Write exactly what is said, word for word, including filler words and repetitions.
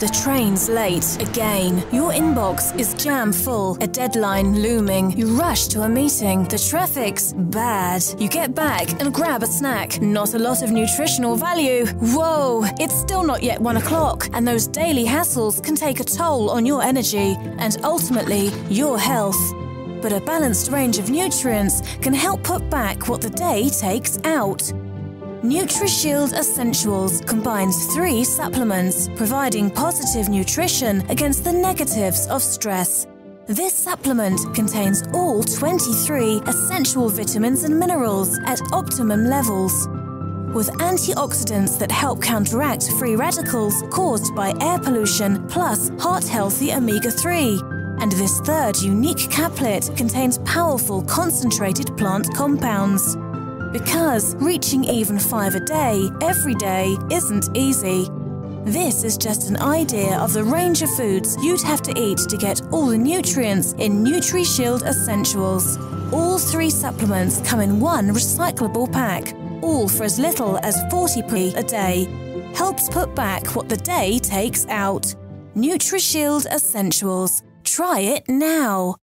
The train's late again. Your inbox is jam full, a deadline looming. You rush to a meeting. The traffic's bad. You get back and grab a snack. Not a lot of nutritional value. Whoa, it's still not yet one o'clock, and those daily hassles can take a toll on your energy and ultimately your health. But a balanced range of nutrients can help put back what the day takes out. Nutrishield Essentials combines three supplements, providing positive nutrition against the negatives of stress. This supplement contains all twenty-three essential vitamins and minerals at optimum levels, with antioxidants that help counteract free radicals caused by air pollution, plus heart-healthy omega three. And this third unique caplet contains powerful concentrated plant compounds. Because reaching even five a day, every day, isn't easy. This is just an idea of the range of foods you'd have to eat to get all the nutrients in Nutrishield Essentials. All three supplements come in one recyclable pack, all for as little as forty p a day. Helps put back what the day takes out. Nutrishield Essentials. Try it now.